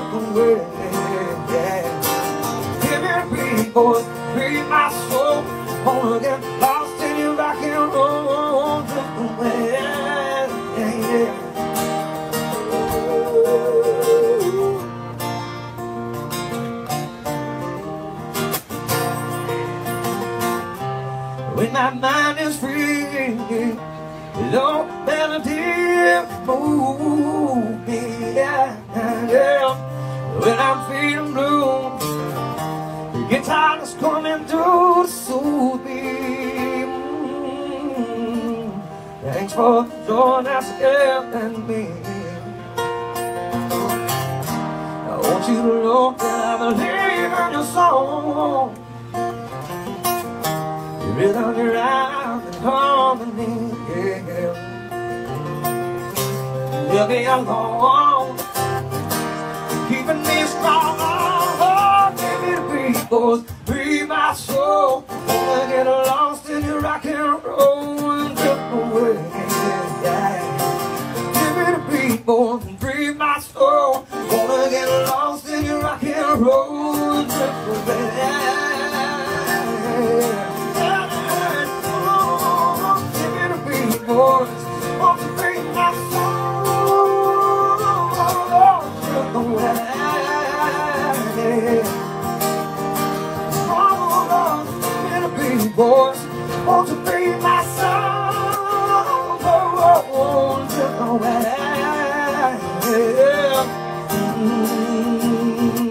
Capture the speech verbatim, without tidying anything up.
away. Yeah. Give me a beat, boys, free my soul. Wanna get lost in your rock and roll, drift away. Yeah, yeah. When my mind is free, no melody move me, yeah, yeah. When I'm feeling blue, the guitar is coming through to soothe me. Mm. Thanks for joining us and me. I want you to know that I believe in your song. Rhythm your eyes and harmony, yeah. You'll be alone, keeping me strong. Oh, give me the beat, boys, free my soul. Wanna get lost in your rock and roll and drift away, yeah. Give me the beat, boys, and free my soul. Wanna get lost in your rock and roll and drift away, yeah. Boys, won't you bring my soul drift away? Oh, Lord, give me the beat, boys, won't you bring my soul drift away? Mm-hmm.